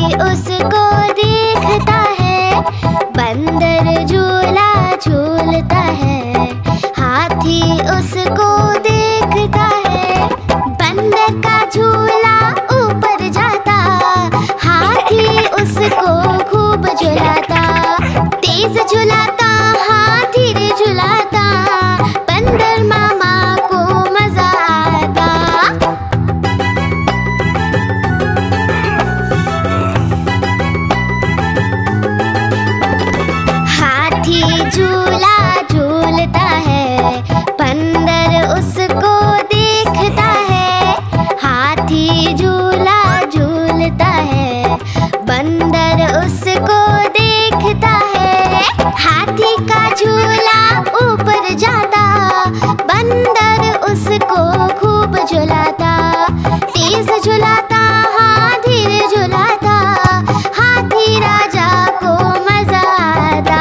उसको देखता है, बंदर झूला झूलता है। हाथी उसको देखता है, बंदर का झूला ऊपर जाता। हाथी उसको खूब झुलाता, तेज झुलाता, हाँ धीरे झुलाता। बंदर मामा को मजा आता। हाथी झूला झूलता है, बंदर उसको देखता है। हाथी झूला झूलता है, बंदर उसको देखता है। हाथी का झूला ऊपर जाता, बंदर उसको खूब झुलाता। तेज झुलाता, हाँ धीरे झुलाता। हाथी राजा को मजा आता।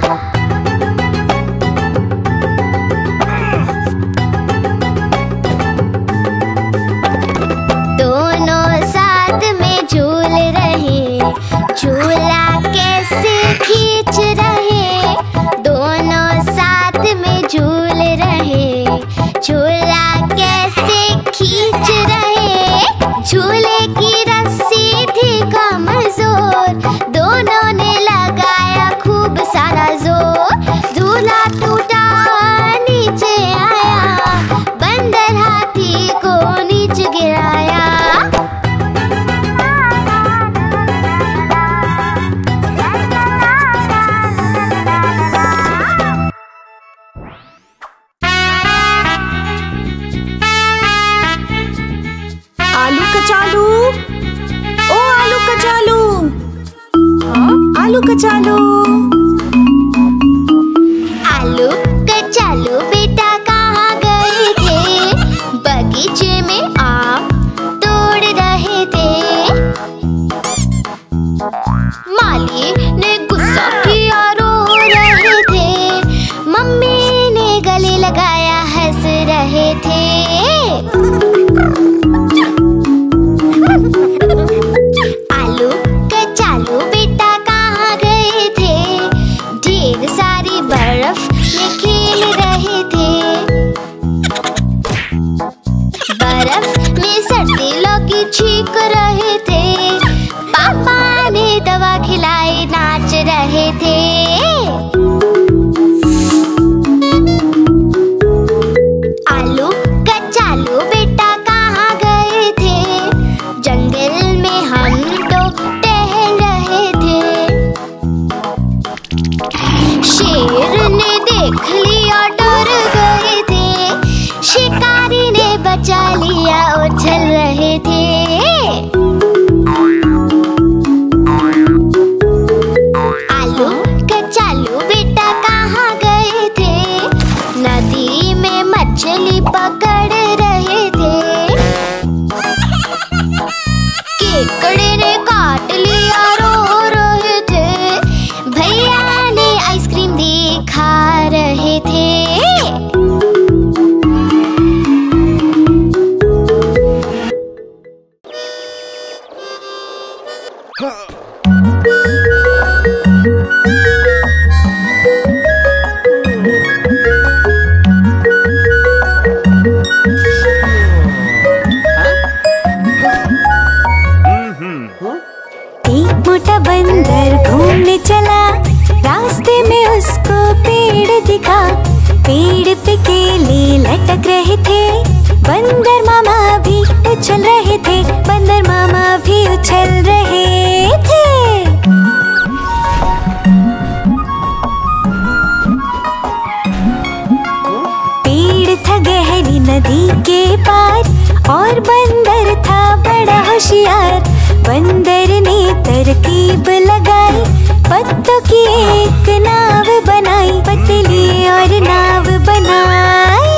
दोनों साथ में झूल रहे, झूला कैसे खींच रहे। दोनों साथ में झूल रहे, झूला कैसे खींच रहे। झूले की रस्सी थी कमजोर, दोनों ने लगाया खूब सारा जोर। झूला टूटा, नीचे आया, बंदर हाथी को नीचे गिराया। आलू कचालू, ओ आलू कचालू, आलू कचालू। आलू कचालू बेटा कहाँ गए थे? बगीचे में आम तोड़ रहे थे। माली ने गुस्सा किया, रो रहे थे। मम्मी ने गले लगाया, हंस रहे थे। आलू कचालू बेटा कहाँ गए थे? ढेर सारी बर्फ में खेल रहे थे। बर्फ में सर्दी लौकी छींक रहे थे। पापा ने दवा खिलाई, नाच रहे थे। आलू कचालू बेटा कहाँ गए थे? जंगल में हम तो टहल रहे थे। शेर ने देख लिया, डर गए थे। शिकारी ने बचा लिया, उछल रहे थे। आलू कचालू बेटा कहाँ गए थे? नदी में मछली पकड़ रहे थे। केकड़े ने काट लिया, रो रहे थे। भैया ने आइसक्रीम दी, खा रहे थे। एक मोटा बंदर घूमने चला, रास्ते में उसको पेड़ दिखा। पेड़ पे केले लटक रहे थे, बंदर मामा भी उछल रहे थे। बंदर मामा भी उछल रहे थे। पेड़ था गहरी नदी के पार, और बंदर था बड़ा होशियार। बंदर ने तरकीब लगाई, पत्तों की एक नाव बनाई। पतली और नाव बनाई।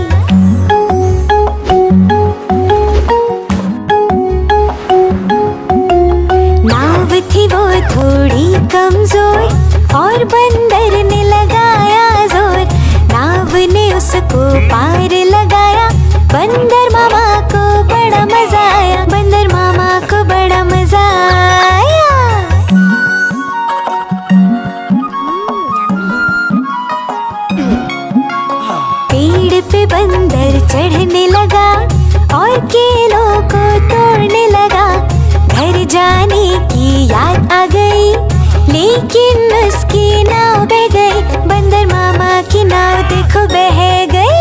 नाव थी वो थोड़ी कमजोर, और बंदर ने लगाया जोर। नाव ने उसको पार लगाया, बंदर मामा को बड़ा मजा आया। बंदर मामा को बड़ा मजा आया। लेकिन उसकी नाव बह गई, बंदर मामा की नाव देखो बह गई।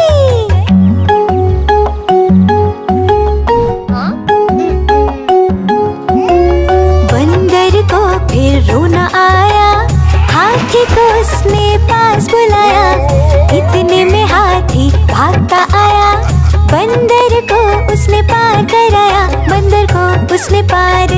बंदर को फिर रोना आया, हाथी को उसने पास बुलाया, इतने में हाथी भागता आया, बंदर को उसने पार कराया, बंदर को उसने पार